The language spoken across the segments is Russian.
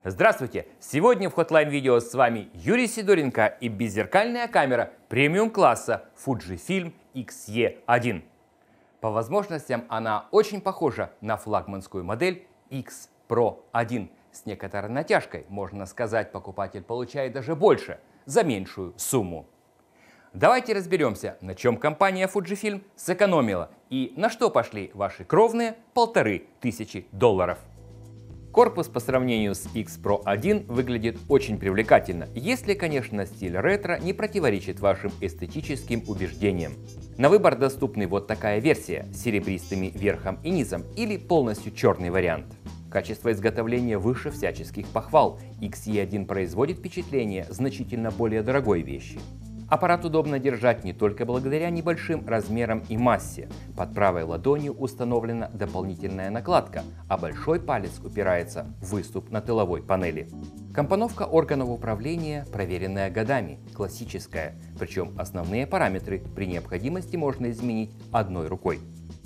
Здравствуйте! Сегодня в Hotline Video с вами Юрий Сидоренко и беззеркальная камера премиум-класса Fujifilm X-E1. По возможностям она очень похожа на флагманскую модель X Pro 1. С некоторой натяжкой, можно сказать, покупатель получает даже больше за меньшую сумму. Давайте разберемся, на чем компания Fujifilm сэкономила и на что пошли ваши кровные $1500. Корпус по сравнению с X Pro 1 выглядит очень привлекательно, если, конечно, стиль ретро не противоречит вашим эстетическим убеждениям. На выбор доступны вот такая версия с серебристыми верхом и низом или полностью черный вариант. Качество изготовления выше всяческих похвал. X-E1 производит впечатление значительно более дорогой вещи. Аппарат удобно держать не только благодаря небольшим размерам и массе. Под правой ладонью установлена дополнительная накладка, а большой палец упирается в выступ на тыловой панели. Компоновка органов управления проверенная годами, классическая, причем основные параметры при необходимости можно изменить одной рукой.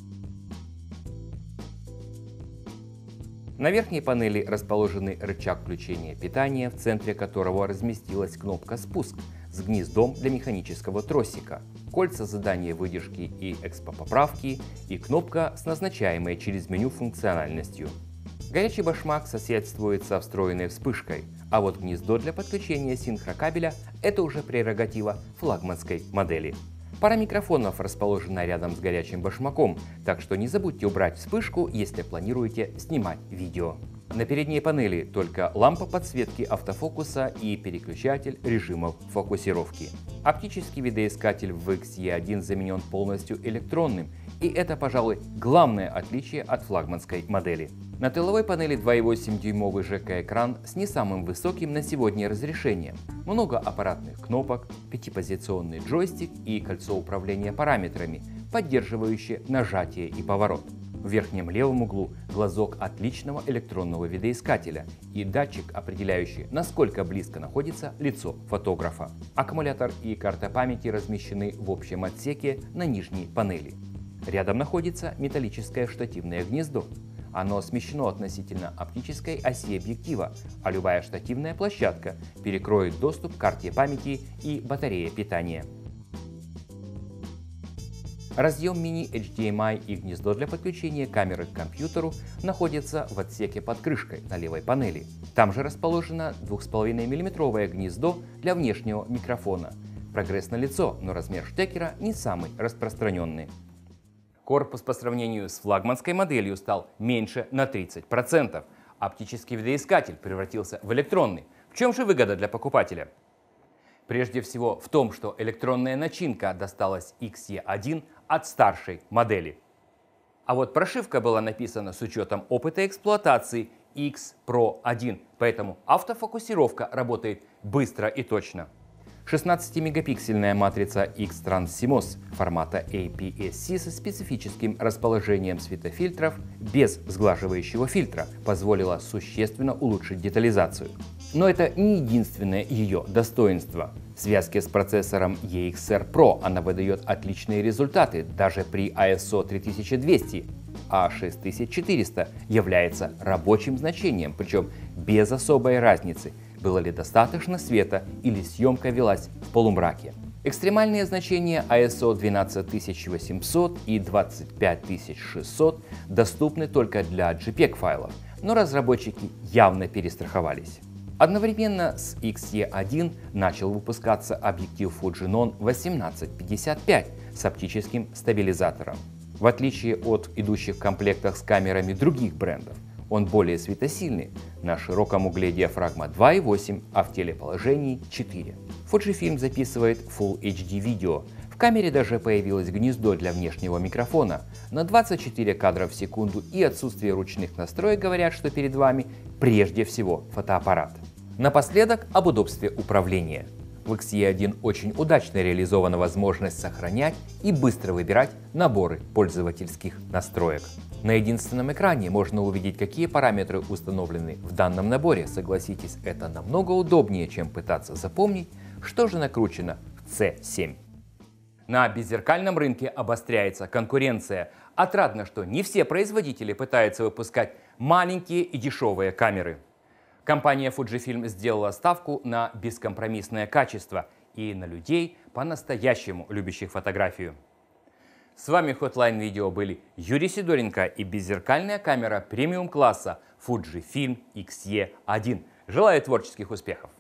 На верхней панели расположены рычаг включения питания, в центре которого разместилась кнопка «Спуск» с гнездом для механического тросика, кольца задания выдержки и экспо-поправки и кнопка с назначаемой через меню функциональностью. Горячий башмак соседствует со встроенной вспышкой, а вот гнездо для подключения синхрокабеля – это уже прерогатива флагманской модели. Пара микрофонов расположена рядом с горячим башмаком, так что не забудьте убрать вспышку, если планируете снимать видео. На передней панели только лампа подсветки автофокуса и переключатель режимов фокусировки. Оптический видоискатель в X-E1 заменен полностью электронным, и это, пожалуй, главное отличие от флагманской модели. На тыловой панели 2,8-дюймовый ЖК-экран с не самым высоким на сегодня разрешением. Много аппаратных кнопок, пятипозиционный джойстик и кольцо управления параметрами, поддерживающее нажатие и поворот. В верхнем левом углу глазок отличного электронного видоискателя и датчик, определяющий, насколько близко находится лицо фотографа. Аккумулятор и карта памяти размещены в общем отсеке на нижней панели. Рядом находится металлическое штативное гнездо. Оно смещено относительно оптической оси объектива, а любая штативная площадка перекроет доступ к карте памяти и батарее питания. Разъем мини-HDMI и гнездо для подключения камеры к компьютеру находятся в отсеке под крышкой на левой панели. Там же расположено 2,5 мм гнездо для внешнего микрофона. Прогресс налицо, но размер штекера не самый распространенный. Корпус по сравнению с флагманской моделью стал меньше на 30%. Оптический видоискатель превратился в электронный. В чем же выгода для покупателя? Прежде всего в том, что электронная начинка досталась X-E1 от старшей модели. А вот прошивка была написана с учетом опыта эксплуатации X Pro 1, поэтому автофокусировка работает быстро и точно. 16-мегапиксельная матрица X-Trans CMOS формата APS-C со специфическим расположением светофильтров без сглаживающего фильтра позволила существенно улучшить детализацию. Но это не единственное ее достоинство. В связке с процессором EXR Pro она выдает отличные результаты даже при ISO 3200, а 6400 является рабочим значением, причем без особой разницы, было ли достаточно света или съемка велась в полумраке. Экстремальные значения ISO 12800 и 25600 доступны только для JPEG файлов, но разработчики явно перестраховались. Одновременно с X-E1 начал выпускаться объектив Fujinon 18-55 с оптическим стабилизатором. В отличие от идущих в комплектах с камерами других брендов, он более светосильный, на широком угле диафрагма 2,8, а в телеположении 4. Fujifilm записывает Full HD видео. В камере даже появилось гнездо для внешнего микрофона. На 24 кадра в секунду и отсутствие ручных настроек говорят, что перед вами прежде всего фотоаппарат. Напоследок об удобстве управления. В X-E1 очень удачно реализована возможность сохранять и быстро выбирать наборы пользовательских настроек. На единственном экране можно увидеть, какие параметры установлены в данном наборе. Согласитесь, это намного удобнее, чем пытаться запомнить, что же накручено в C7. На беззеркальном рынке обостряется конкуренция. Отрадно, что не все производители пытаются выпускать маленькие и дешевые камеры. Компания Fujifilm сделала ставку на бескомпромиссное качество и на людей, по-настоящему любящих фотографию. С вами Hotline Video были Юрий Сидоренко и беззеркальная камера премиум-класса Fujifilm X-E1. Желаю творческих успехов!